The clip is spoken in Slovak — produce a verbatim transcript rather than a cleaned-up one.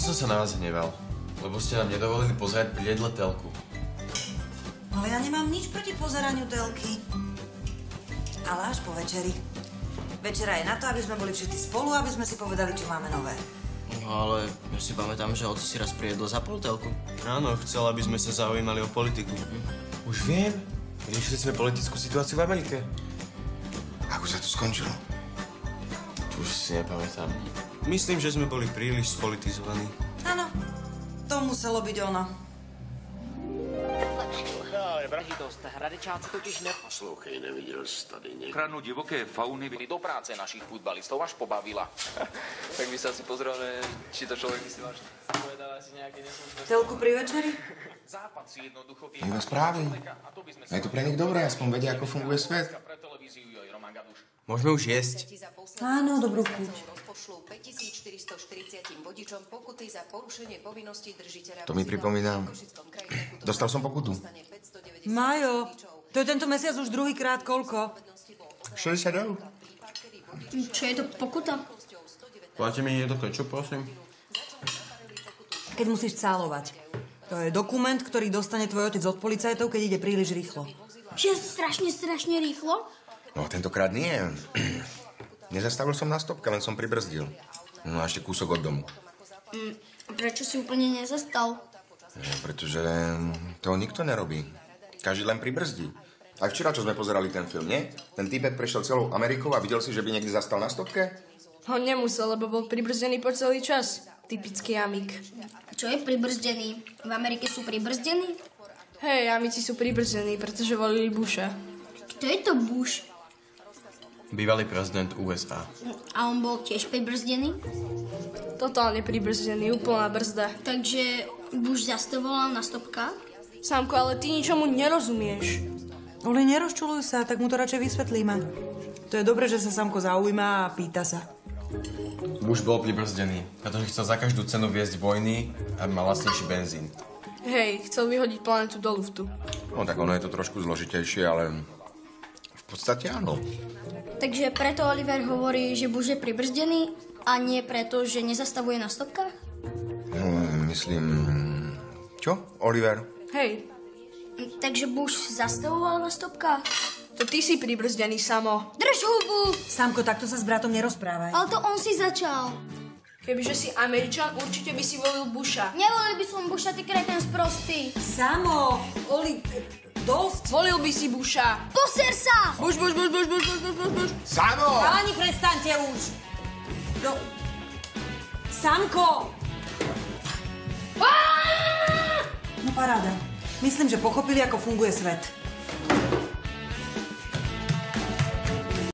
som sa na vás hneval, lebo ste nám nedovolili pozerať pri jedle telku. Ale ja nemám nič proti pozeraniu telky. Ale až po večeri. Večera je na to, aby sme boli všetci spolu, aby sme si povedali, čo máme nové. No ale ja si pamätám, že oco si raz prijedol za pol telku. Áno, chcel, aby sme sa zaujímali o politiku. Hm. Už viem. Riešili sme politickú situáciu v Amerike. Ako sa to skončilo? Už si nepamätám. Myslím, že sme boli príliš spolitizovaní. Áno, to muselo byť ono. Dost Hradečáci totiž ne... Poslouchej, neviděl jsi tady někdo. Kranu divoké fauny byli do práce našich futbalistov až pobavila. Tak by sa si pozrel, či to človek myslí vážne. Povedala si nejaké nesmysly. Telku pri večeri? Západ si jednoducho... Iba správy. Je to pre nich dobré, aspoň vedia, ako funguje svet. Môžeme už jesť. Áno, dobrú chuť. To mi pripomína... Dostal som pokutu. Majo, to je tento mesiac už druhýkrát koľko? šesťdesiat eur. Čo je to pokuta? Platíte mi jedno kečup, prosím? Keď musíš cálovať. To je dokument, ktorý dostane tvoj otec od policajtov, keď ide príliš rýchlo. Že strašne, strašne rýchlo? No, tentokrát nie. Nezastavil som na stopke, len som pribrzdil. No a ešte kúsok od domu. Mm, prečo si úplne nezastal? No, pretože toho nikto nerobí. Každý len pribrzdí. Aj včera, čo sme pozerali ten film, nie? Ten týpek prešiel celou Amerikou a videl si, že by niekde zastal na stopke? On nemusel, lebo bol pribrzdený po celý čas. Typický amík. Čo je pribrzdený? V Amerike sú pribrzdení? Hej, amíci sú pribrzdení, pretože volili Busha. Kto je to Bush? Bývalý prezident ú es á. A on bol tiež pribrzdený? Totálne pribrzdený, úplná brzda. Takže Bush zastavoval na stopkách? Sámko, ale ty ničomu nerozumieš. Oli, nerozčuluj sa, tak mu to radšej vysvetlíme. To je dobre, že sa Sámko zaujíma a pýta sa. Bush bol pribrzdený, pretože chcel za každú cenu viesť vojny, aby mal lacnejší benzín. Hej, chcel vyhodiť planetu do luftu. No tak ono je to trošku zložitejšie, ale v podstate áno. Takže preto Oliver hovorí, že Bush je pribrzdený a nie preto, že nezastavuje na stopkách? No, myslím... Čo, Oliver? Hej. Takže Bush zastavoval na stopkách? To ty si pribrzdený, Samo. Drž hubu! Sámko, takto sa s bratom nerozprávaj. Ale to on si začal. Kebyže si Američan, určite by si volil Busha. Nevolil by som Busha, ty kreten sprostý. Samo, Oli, dosť. Volil by si Busha. Poser sa! Bush, Bush, Bush, Bush, Bush, Bush, Bush, Bush. Samo! Páni, prestaňte už. No. Sámko! No paráda. Myslím, že pochopili, ako funguje svet.